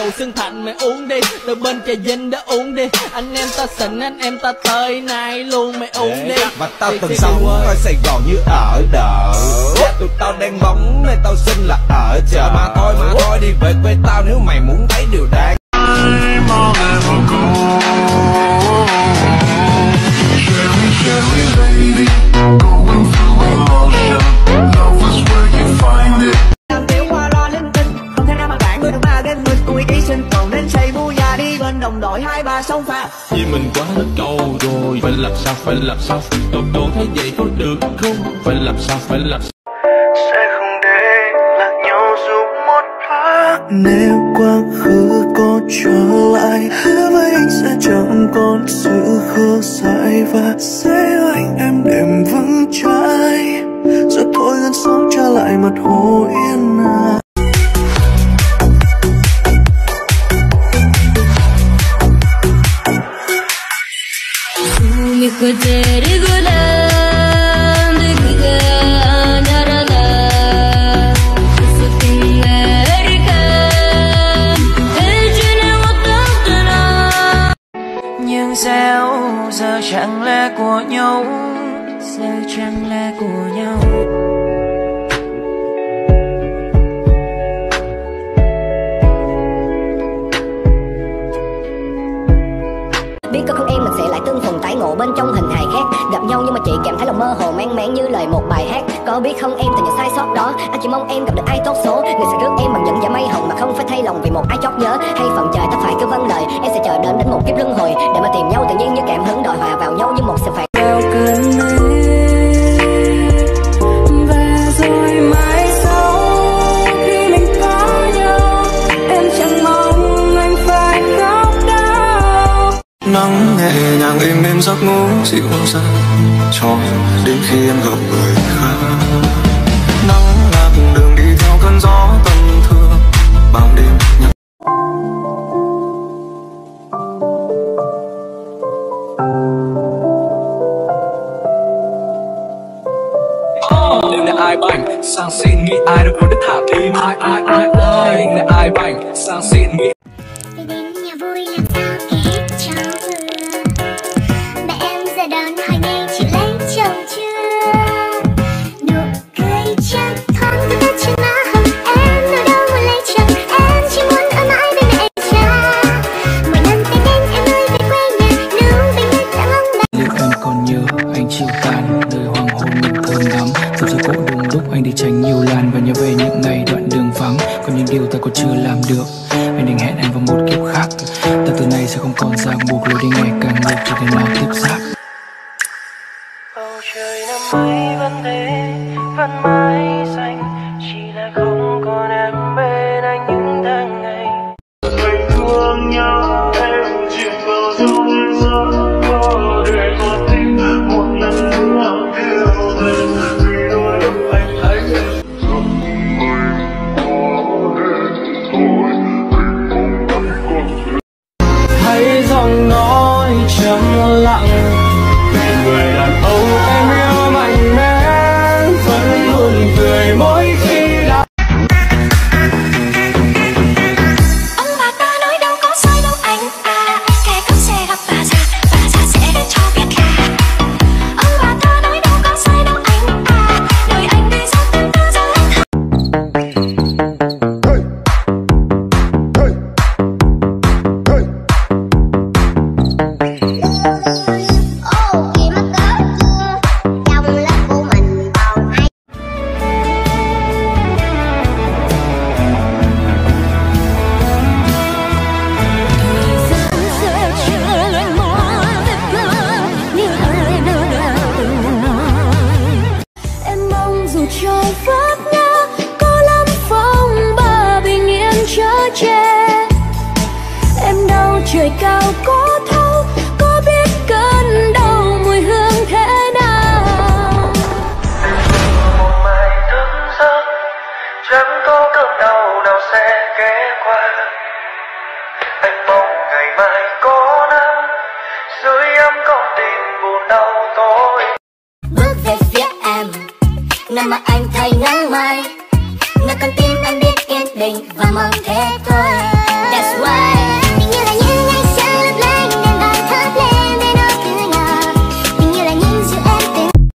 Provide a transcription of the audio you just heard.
Xương Thạnh mày uống đi, từ bên Trà Vinh đã uống đi. Anh em ta xịn, anh em ta tới nay luôn, mày uống đi. Và tao từng sống ở Sài Gòn như ở đợ. Tụi tao đang bóng nên tao xin là ở chợ. Mà thôi đi về quê tao nếu mày muốn thấy điều đáng. Đồng đội 2-3 sông pha vì mình quá hết câu rồi, phải làm sao Đồ thấy vậy có được không, phải làm sao sẽ không để lạc nhau dù một thoáng. Nếu quá khứ có trở lại, hứa với anh sẽ chẳng còn sự khô dại và sẽ anh em đêm vắng trái, rồi thôi gần sớm trở lại mặt hồ yên ả. Kuderi gulan diga narala sutin erika ejine watana. Nhưng sao giờ chẳng là của nhau, giờ chẳng là của nhau. Biết có không em mình sẽ lại tương phùng tái ngộ bên trong hình hài khác. Gặp nhau nhưng mà chị cảm thấy lòng mơ hồ mang máng như lời một bài hát. Có biết không em từ những sai sót đó, anh chỉ mong em gặp được ai tốt số, người sẽ rước em bằng những dạ mây hồng mà không phải thay lòng vì một ai chót nhớ. Hay phần trời ta phải cứ vâng lời, em sẽ chờ đến một kiếp luân hồi để mà tìm nhau tự nhiên như cảm hứng đòi hòa vào nhau như một sự phạt. Vào cơn mê và rồi mãi sau khi mình có nhau, em chẳng mong anh phải khóc đau. Nắng nhẹ nhàng êm giấc ngủ dịu dàng cho đến khi em gặp người khác. Nắng lạc đường đi theo cơn gió tâm thương bao đêm nhắc. Đêm nay ai bảnh sang xịn nghĩ ai đâu có đứt thả tim. Ai đêm nay ai bảnh sang xịn nghĩ. Đến nhà vui làm sao kể hết cho vừa. Mẹ em ra đón hỏi ngay chị lấy chồng chưa. Nụ cười chân thoáng với trên má hồng em, nơi đâu muốn lấy chồng em chỉ muốn ở mãi bên mẹ cha. Mỗi năm Tết đến em ơi về quê nhà nấu bánh ngọt đã mong đợi. Liệu em còn nhớ anh chiều tàn nơi hoàng hôn mình thơm nắng, dòng dưới cỗ đúng lúc anh đi tránh nhiều làn và nhớ về những ngày đoạn đường vắng. Còn những điều ta còn chưa làm được, anh định hẹn em vào một kiếp khác. Ta từ nay sẽ không còn ràng buộc, lối đi ngày càng ngược cho đến nào tiếp giáp. Bầu trời năm ấy vẫn thế, vẫn mãi xanh, chỉ là không còn em bên anh những tháng ngày. Mình thương nhau em chìm vào trong giấc mơ để có tim một lần nữa yêu thêm, vì đôi lúc anh thấy em không mình có đến thôi, mình không vẫn còn thấy giọng nói trầm lặng về người đàn ông em yêu mạnh mẽ, vẫn luôn cười mỗi khi đã. Ông bà ta nói đâu có sai đâu anh à, kẻ cướp sẽ gặp bà già sẽ cho biết là. Ông bà ta nói đâu có sai đâu anh à, đời anh đi ra từng ta ra hết. Em mong dù trời vấp ngã, có lắm phong ba bình yên chở che. Em đâu trời cao có thấu, có biết cơn đau mùi hương thế nào. Một mai thức giấc chẳng có cơn đau nào sẽ ghé qua. Anh mong ngày mai có nắng dưới ấm con tim buồn đau tối. Bước về phía em, nơi mà anh thấy nắng mai, nơi con tim em biết kiên định và mong thế thôi.